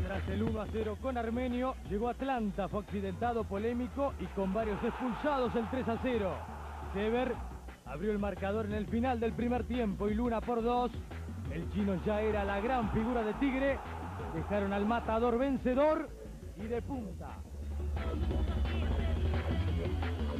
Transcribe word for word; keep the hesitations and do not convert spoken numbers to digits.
Tras el uno a cero con Armenio, llegó Atlanta, fue accidentado, polémico y con varios expulsados el tres a cero. Sever abrió el marcador en el final del primer tiempo y Luna por dos. El chino ya era la gran figura de Tigre. Dejaron al matador vencedor y de punta.